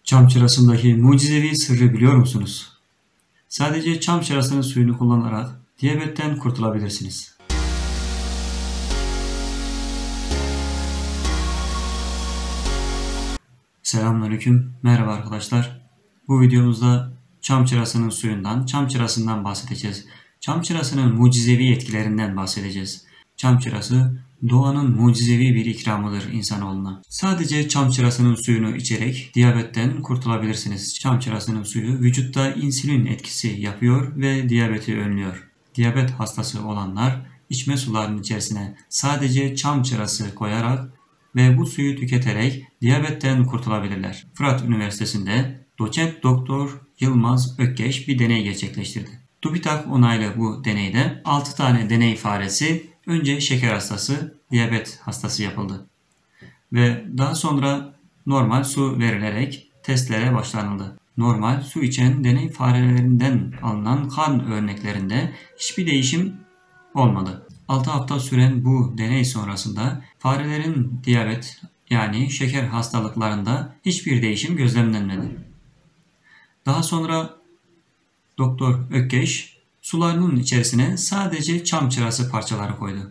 Çam çırasındaki mucizevi sırrı biliyor musunuz? Sadece çam çırasının suyunu kullanarak diyabetten kurtulabilirsiniz. Selamünaleyküm, merhaba arkadaşlar. Bu videomuzda çam çırasının suyundan, çam çırasından bahsedeceğiz. Çam çırasının mucizevi etkilerinden bahsedeceğiz. Çam çırası doğanın mucizevi bir ikramıdır insanoğluna. Sadece çam çırasının suyunu içerek diyabetten kurtulabilirsiniz. Çam çırasının suyu vücutta insülin etkisi yapıyor ve diyabeti önlüyor. Diyabet hastası olanlar içme sularının içerisine sadece çam çırası koyarak ve bu suyu tüketerek diyabetten kurtulabilirler. Fırat Üniversitesi'nde doçent doktor Yılmaz Ökkeş bir deney gerçekleştirdi. TÜBİTAK onaylı bu deneyde 6 tane deney faresi önce şeker hastası, diyabet hastası yapıldı. Ve daha sonra normal su verilerek testlere başlanıldı. Normal su içen deney farelerinden alınan kan örneklerinde hiçbir değişim olmadı. 6 hafta süren bu deney sonrasında farelerin diyabet yani şeker hastalıklarında hiçbir değişim gözlemlenmedi. Daha sonra Doktor Ökkeş sularının içerisine sadece çam çırası parçaları koydu.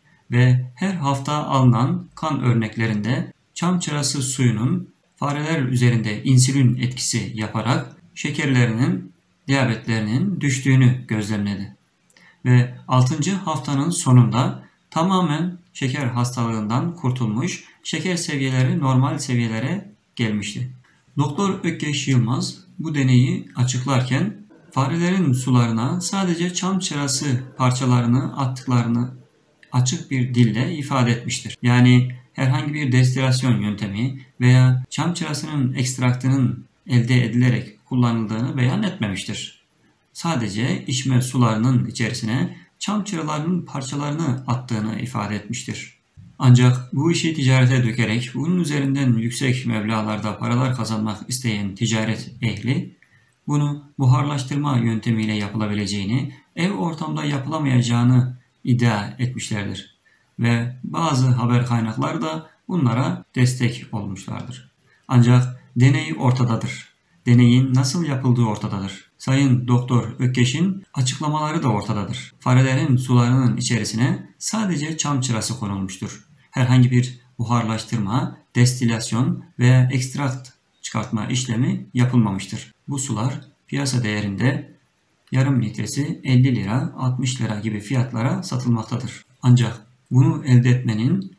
Ve her hafta alınan kan örneklerinde çam çırası suyunun fareler üzerinde insülin etkisi yaparak şekerlerinin, diyabetlerinin düştüğünü gözlemledi. Ve 6. haftanın sonunda tamamen şeker hastalığından kurtulmuş, şeker seviyeleri normal seviyelere gelmişti. Doktor Ökkeş Yılmaz bu deneyi açıklarken farelerin sularına sadece çam çırası parçalarını attıklarını açık bir dille ifade etmiştir. Yani herhangi bir destilasyon yöntemi veya çam çırasının ekstraktının elde edilerek kullanıldığını beyan etmemiştir. Sadece içme sularının içerisine çam çıralarının parçalarını attığını ifade etmiştir. Ancak bu işi ticarete dökerek bunun üzerinden yüksek meblağlarda paralar kazanmak isteyen ticaret ehli bunu buharlaştırma yöntemiyle yapılabileceğini, ev ortamda yapılamayacağını iddia etmişlerdir. Ve bazı haber kaynakları da bunlara destek olmuşlardır. Ancak deney ortadadır. Deneyin nasıl yapıldığı ortadadır. Sayın Doktor Ökkeş'in açıklamaları da ortadadır. Farelerin sularının içerisine sadece çam çırası konulmuştur. Herhangi bir buharlaştırma, destilasyon veya ekstrakt çıkartma işlemi yapılmamıştır. Bu sular piyasa değerinde yarım litresi 50 lira, 60 lira gibi fiyatlara satılmaktadır. Ancak bunu elde etmenin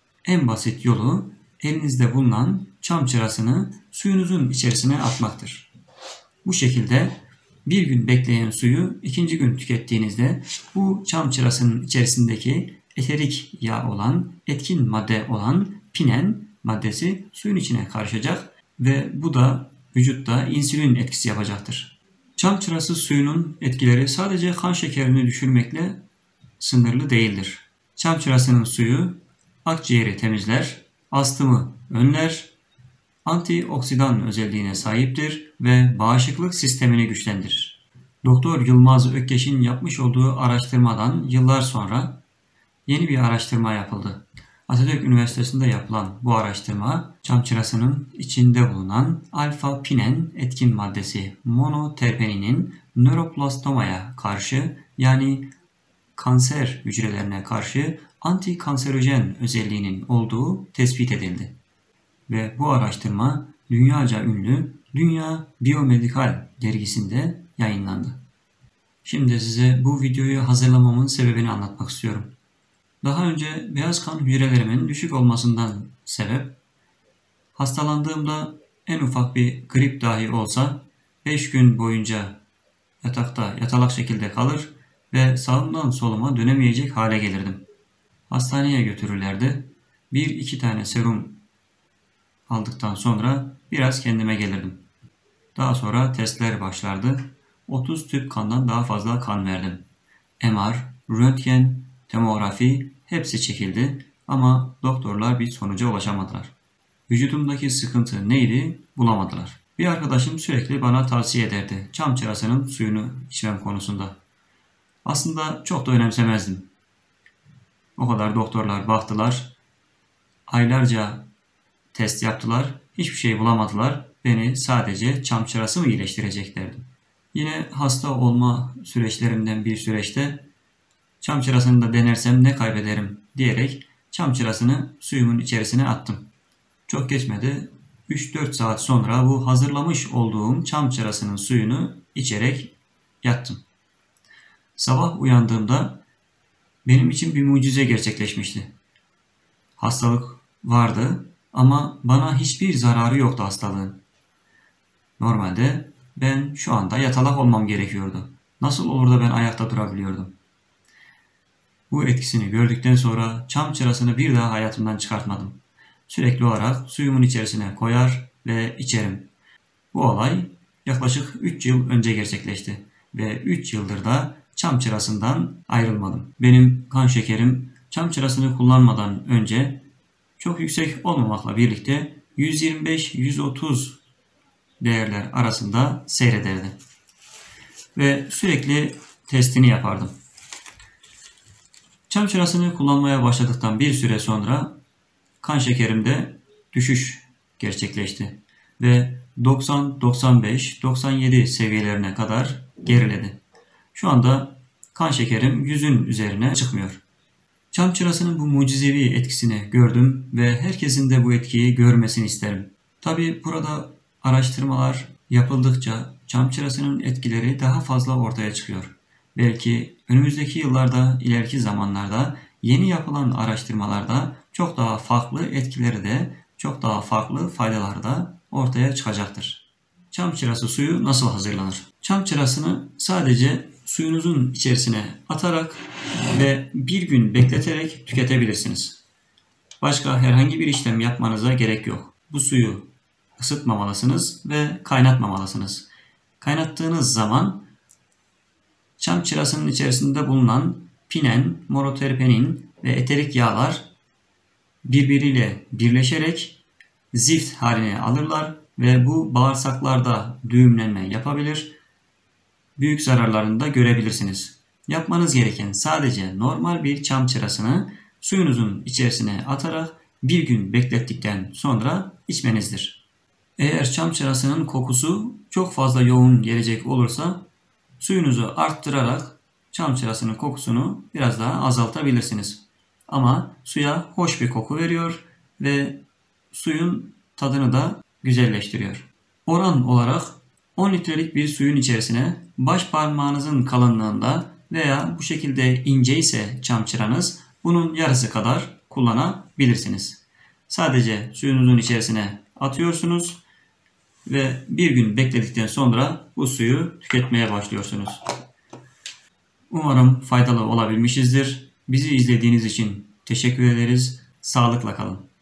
en basit yolu elinizde bulunan çam çırasını suyunuzun içerisine atmaktır. Bu şekilde bir gün bekleyen suyu ikinci gün tükettiğinizde bu çam çırasının içerisindeki eterik yağ olan, etkin madde olan pinen maddesi suyun içine karışacak ve bu da vücutta insülin etkisi yapacaktır. Çam çırası suyunun etkileri sadece kan şekerini düşürmekle sınırlı değildir. Çam çırasının suyu akciğeri temizler, astımı önler, antioksidan özelliğine sahiptir ve bağışıklık sistemini güçlendirir. Doktor Yılmaz Ökkeş'in yapmış olduğu araştırmadan yıllar sonra yeni bir araştırma yapıldı. Atatürk Üniversitesi'nde yapılan bu araştırma çam çırasının içinde bulunan alfa-pinen etkin maddesi monoterpeninin nöroplastomaya karşı yani kanser hücrelerine karşı antikanserojen özelliğinin olduğu tespit edildi. Ve bu araştırma dünyaca ünlü Dünya Biyomedikal dergisinde yayınlandı. Şimdi size bu videoyu hazırlamamın sebebini anlatmak istiyorum. Daha önce beyaz kan hücrelerimin düşük olmasından sebep, hastalandığımda en ufak bir grip dahi olsa 5 gün boyunca yatakta yatalak şekilde kalır ve sağımdan soluma dönemeyecek hale gelirdim. Hastaneye götürürlerdi. 1-2 tane serum aldıktan sonra biraz kendime gelirdim. Daha sonra testler başlardı. 30 tüp kandan daha fazla kan verdim. MR, röntgen, tomografi hepsi çekildi ama doktorlar bir sonuca ulaşamadılar. Vücudumdaki sıkıntı neydi bulamadılar. Bir arkadaşım sürekli bana tavsiye ederdi çam çırasının suyunu içmem konusunda. Aslında çok da önemsemezdim. O kadar doktorlar baktılar, aylarca test yaptılar, hiçbir şey bulamadılar beni sadece çam çırası mı iyileştirecek derdim. Yine hasta olma süreçlerimden bir süreçte çam çırasını da denersem ne kaybederim diyerek çam çırasını suyumun içerisine attım. Çok geçmedi. 3-4 saat sonra bu hazırlamış olduğum çam çırasının suyunu içerek yattım. Sabah uyandığımda benim için bir mucize gerçekleşmişti. Hastalık vardı ama bana hiçbir zararı yoktu hastalığın. Normalde ben şu anda yatalak olmam gerekiyordu. Nasıl olur da ben ayakta durabiliyordum? Bu etkisini gördükten sonra çam çırasını bir daha hayatımdan çıkartmadım. Sürekli olarak suyumun içerisine koyar ve içerim. Bu olay yaklaşık 3 yıl önce gerçekleşti ve 3 yıldır da çam çırasından ayrılmadım. Benim kan şekerim çam çırasını kullanmadan önce çok yüksek olmamakla birlikte 125-130 değerler arasında seyrederdi. Ve sürekli testini yapardım. Çam çırasını kullanmaya başladıktan bir süre sonra kan şekerimde düşüş gerçekleşti ve 90, 95, 97 seviyelerine kadar geriledi. Şu anda kan şekerim 100'ün üzerine çıkmıyor. Çam çırasının bu mucizevi etkisini gördüm ve herkesin de bu etkiyi görmesini isterim. Tabi burada araştırmalar yapıldıkça çam çırasının etkileri daha fazla ortaya çıkıyor. Belki önümüzdeki yıllarda, ileriki zamanlarda yeni yapılan araştırmalarda çok daha farklı etkileri de, çok daha farklı faydaları da ortaya çıkacaktır. Çam çırası suyu nasıl hazırlanır? Çam çırasını sadece suyunuzun içerisine atarak ve bir gün bekleterek tüketebilirsiniz. Başka herhangi bir işlem yapmanıza gerek yok. Bu suyu ısıtmamalısınız ve kaynatmamalısınız. Kaynattığınız zaman çam çırasının içerisinde bulunan pinen, monoterpenin ve eterik yağlar birbiriyle birleşerek zift haline alırlar ve bu bağırsaklarda düğümlenme yapabilir. Büyük zararlarını da görebilirsiniz. Yapmanız gereken sadece normal bir çam çırasını suyunuzun içerisine atarak bir gün beklettikten sonra içmenizdir. Eğer çam çırasının kokusu çok fazla yoğun gelecek olursa suyunuzu arttırarak çam çırasının kokusunu biraz daha azaltabilirsiniz. Ama suya hoş bir koku veriyor ve suyun tadını da güzelleştiriyor. Oran olarak 10 litrelik bir suyun içerisine baş parmağınızın kalınlığında veya bu şekilde ince ise çam çıranız bunun yarısı kadar kullanabilirsiniz. Sadece suyunuzun içerisine atıyorsunuz ve bir gün bekledikten sonra bu suyu tüketmeye başlıyorsunuz. Umarım faydalı olabilmişizdir. Bizi izlediğiniz için teşekkür ederiz. Sağlıkla kalın.